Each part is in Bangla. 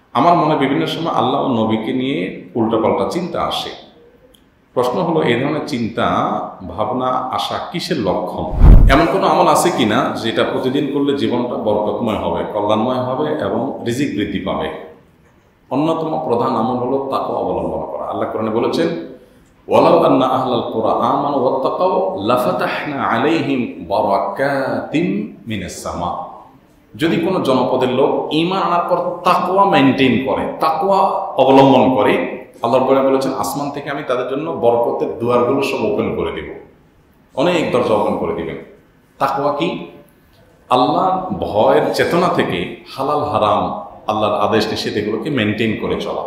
আমার মনে বিভিন্ন সময় আল্লাহ ও নবীকে নিয়ে উল্টাপাল্টা চিন্তা আসে। প্রশ্ন হলো, এই ধরনের চিন্তা ভাবনা আসা কিসের লক্ষণ? এমন কোনো আমল আছে কিনা যেটা প্রতিদিন করলে জীবনটা বরকতময় হবে, কল্যাণময় হবে এবং রিজিক বৃদ্ধি পাবে? অন্যতম প্রধান আমল হলো তাকওয়া অবলম্বন করা। আল্লাহ কোরআনে বলেছেন, ওয়ালাউ আন্না আহলাল কুরআ আমানু ওয়াত্তাকাউ লাফাতাহনা আলাইহিম বারাকাতিম মিনাস সামা। যদি কোনো জনপদের লোক ঈমান আনার পর তাকওয়া মেইনটেইন করে, তাকওয়া অবলম্বন করে, আল্লাহ বলেছেন আসমান থেকে আমি তাদের জন্য বরকতের দুয়ারগুলো সব ওপেন করে দেব, অনেক দরজা ওপেন করে দিবেন। তাকওয়া কি? আল্লাহর ভয়ের চেতনা থেকে হালাল হারাম, আল্লাহর আদেশ নিষেধ এগুলোকে মেনটেন করে চলা,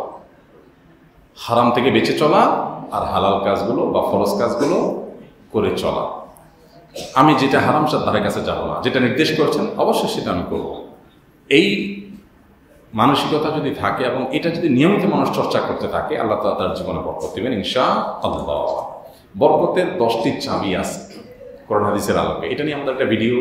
হারাম থেকে বেঁচে চলা আর হালাল কাজগুলো বা ফরজ কাজগুলো করে চলা। আমি যেটা হারাম সাথে তাদের কাছে যাব না, যেটা নির্দেশ করেছেন অবশ্যই সেটা আমি করব। এই মানসিকতা যদি থাকে এবং এটা যদি নিয়মিত মানুষ চর্চা করতে থাকে, আল্লাহ তাআলা তার জীবনে বরকত দিবেন ইনশাআল্লাহ। বরকতের 10টি চাবি আছে কোরআন হাদিসের আলোকে। এটা নিয়ে আমাদের একটা ভিডিও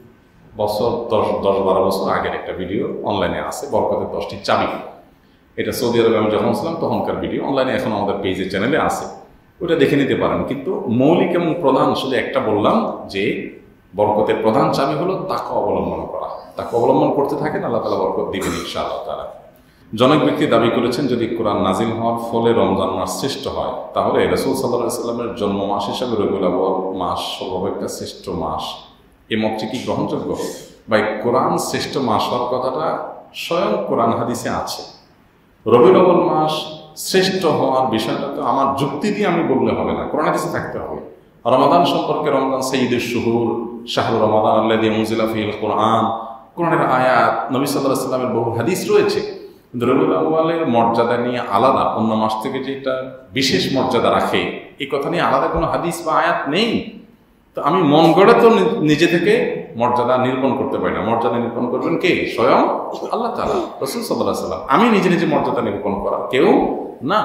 বছর 10-12 বছর আগের একটা ভিডিও অনলাইনে আছে, বরকতের 10টি চাবি। এটা সৌদি আরবে আমি যখন ছিলাম তখনকার ভিডিও, অনলাইনে এখন আমাদের পেজে চ্যানেলে আছে, ওটা দেখে নিতে পারেন। কিন্তু মৌলিক এবং প্রধান শুধু একটা বললাম যে বরকতের প্রধান চাবি হলো তাকওয়া অবলম্বন করা। তাকওয়া অবলম্বন করতে থাকেন, আল্লাহ তাআলা বরকত দিবেন ইনশাআল্লাহ তাআলা। জনক ব্যক্তি দাবি করেছেন, যদি কোরআন নাজিল হওয়ার ফলে রমজান মাস শ্রেষ্ঠ হয়, তাহলে রাসূল সাল্লাল্লাহু আলাইহি ওয়াসাল্লামের জন্ম মাস হিসাবে রবিউল আউয়াল মাস সর্বাপেক্ষা শ্রেষ্ঠ মাস, এই মতটি কি গ্রহণযোগ্য? বা কোরআন শ্রেষ্ঠ মাস হওয়ার কথাটা স্বয়ং কোরআন হাদিসে আছে। রবিউল আউয়াল মাস শ্রেষ্ঠ হওয়ার বিষয়টা তো আমার যুক্তি দিয়ে আমি বললে হবে না, কোরআন হাদিসে থাকতে হবে। রমাদান সম্পর্কে, রমজান সাইয়্যিদুশ শুহুর, শাহরু রমাদান আল্লাযী উনজিলা ফীহিল কুরআন, কোরআনের আয়াত, নবী সাল্লাল্লাহু আলাইহি ওয়াসাল্লামের বহু হাদিস রয়েছে। কিন্তু রবিউল আউয়ালের মর্যাদা নিয়ে আলাদা অন্য মাস থেকে যেটা বিশেষ মর্যাদা রাখে, এই কথা নিয়ে আলাদা কোনো হাদিস বা আয়াত নেই। তো আমি মন গড়ে তো নিজে থেকে মর্যাদা নিরূপণ করতে পারি না। মর্যাদা নিরূপণ করবেন কে? স্বয়ং আল্লাহ তাআলা, রাসূল সাল্লাল্লাহু আলাইহি ওয়াসাল্লাম। আমি নিজে নিজে মর্যাদা নিরূপণ করা কেউ না।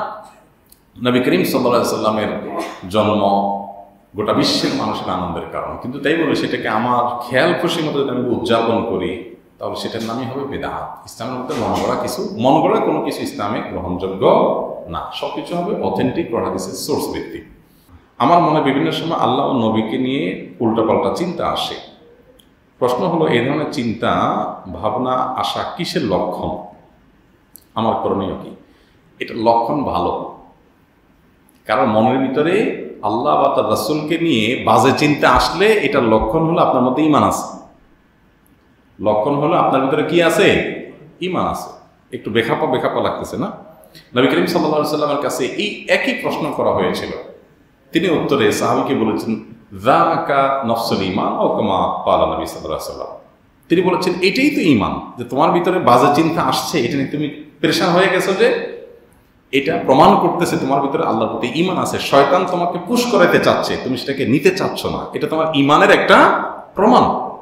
নবী করিম সাল্লাল্লাহু আলাইহি ওয়াসাল্লামের জন্ম গোটা বিশ্বের মানুষের আনন্দের কারণ, কিন্তু তাই বলে সেটাকে আমার খেয়াল খুশি মতো যদি আমি উদযাপন করি, তাহলে সেটার নামই হবে বিদআত। ইসলামের মধ্যে মন গড়া কোনো কিছু ইসলামে গ্রহণযোগ্য না। সবকিছু হবে অথেন্টিক কোরআন হাদিসের সোর্স ভিত্তিক। আমার মনে বিভিন্ন সময় আল্লাহ ও নবীকে নিয়ে উল্টাপাল্টা চিন্তা আসে। প্রশ্ন হলো, এই ধরনের চিন্তা ভাবনা আসা কিসের লক্ষণ? আমার করণীয় কি? এটা লক্ষণ ভালো, কারণ মনের ভিতরে আল্লাহ বা তার রাসূলকে নিয়ে বাজে চিন্তা আসলে এটার লক্ষণ হলো আপনার মধ্যে ঈমান আছে। লক্ষণ হলো আপনার ভিতরে কি আছে? ঈমান আছে। একটু বেখাপা লাগতেছে না? নবী করিম সাল্লাল্লাহু আলাইহি ওয়াসাল্লামের কাছে এই একই প্রশ্ন করা হয়েছিল। তিনি উত্তরে সাহাবীকে বলেছেন, যাকা নফসুল ঈমান ও কামা ক্বালা নবী সাল্লাল্লাহু আলাইহি ওয়াসাল্লাম। তিনি বলেছেন, এটাই তো ঈমান, যে তোমার ভিতরে বাজে চিন্তা আসছে, এটা নিয়ে তুমি পেরেশান হয়ে গেছো, যে এটা প্রমাণ করতেছে তোমার ভিতরে আল্লাহর প্রতি ঈমান আছে। শয়তান তোমাকে পুশ করাইতে চাচ্ছে, তুমি সেটাকে নিতে চাচ্ছ না, এটা তোমার ঈমানের একটা প্রমাণ।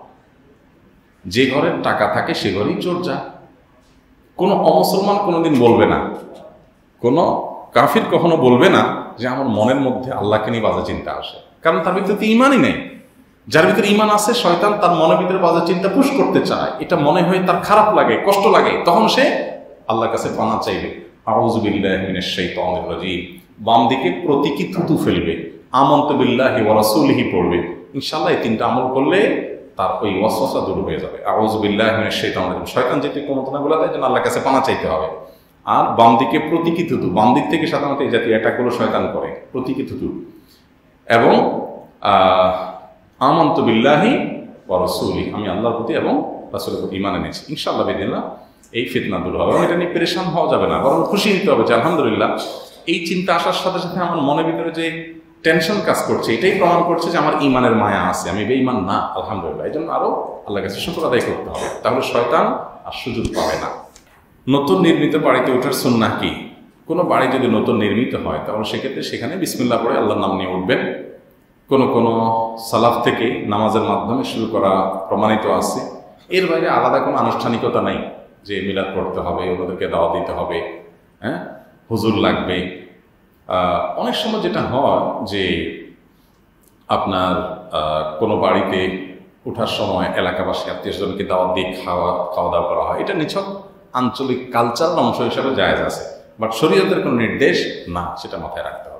যে ঘরের টাকা থাকে সে ঘরেই চোর যায়। কোনো অমুসলমান কোনোদিন বলবে না, কোনো কাফির কখনো বলবে না যে আমার মনের মধ্যে আল্লাহকে নিয়ে বাজে চিন্তা আসে, কারণ তার ভিতরে তো ঈমানই নেই। যার ভিতরে ঈমান আছে, শয়তান তার মনের ভিতরে বাজে চিন্তা পুশ করতে চায়, এটা মনে হয় তার খারাপ লাগে, কষ্ট লাগে, তখন সে আল্লাহর কাছে পানা চাইবে, আউযু বিল্লাহি মিনাশ শাইতানির রাজীম, বাম দিকে প্রতীকী থুতু ফেলবে, আমানতু বিল্লাহি ওয়া রাসূলিহি পড়বে। ইনশাআল্লাহ এই তিনটা আমল করলে তার ওই ওয়াসওয়াসা দূর হয়ে যাবে। আউযু বিল্লাহি মিনাশ শাইতানির রাজীম, শয়তান যেটা কুমন্ত্রণাগুলো দেয় যেন আল্লাহর কাছে পানা চাইতে হবে। আর বাম দিকে প্রতীকী থুতু, বাম দিক থেকে সাধারণত এই জাতীয় অ্যাটাকগুলো শয়তান করে, প্রতীকী থুতু। এবং আমানতু বিল্লাহি ওয়া রাসূলিহি, আমি আল্লাহর প্রতি এবং রাসূলের প্রতি ঈমান এনেছি। ইনশাআল্লাহ বিদিল্লাহ এই ফিতনা দূর হবে। এটা নিয়ে পেরেশান হওয়া যাবে না, বরং খুশি হতে হবে যে আলহামদুলিল্লাহ এই চিন্তা আসার সাথে সাথে আমার মনের ভিতরে যে টেনশন কাজ করছে, এটাই প্রমাণ করছে যে আমার ঈমানের মায়া আছে, আমি বেঈমান না। আলহামদুলিল্লাহ, এই জন্য আরো আল্লাহর কাছে শুকর আদায় করতে হবে, তাহলে শয়তান আর সুযোগ পাবে না। নতুন নির্মিত বাড়িতে ওঠার সুন্নাহ কি? কোনো বাড়ি যদি নতুন নির্মিত হয়, তাহলে সেক্ষেত্রে সেখানে বিসমিল্লাহ পড়ে আল্লাহর নাম নিয়ে উঠবেন। কোনো সালাফ থেকে নামাজের মাধ্যমে শুরু করা প্রমাণিত আছে। এর বাইরে আলাদা কোনো আনুষ্ঠানিকতা নাই যে মিলাদ পড়তে হবে, ওদেরকে দাওয়াত দিতে হবে, হ্যাঁ, হুজুর লাগবে। অনেক সময় যেটা হয় যে আপনার কোনো বাড়িতে ওঠার সময় এলাকাবাসী আত্মীয় স্বজনকে দাওয়াত দিয়ে খাওয়া দাওয়া করা হয়, এটা নিছক আঞ্চলিক কালচারাল অংশ হিসাবে জায়েজ আছে, বাট শরীয়তের কোনো নির্দেশ না, সেটা মাথায় রাখতে হবে।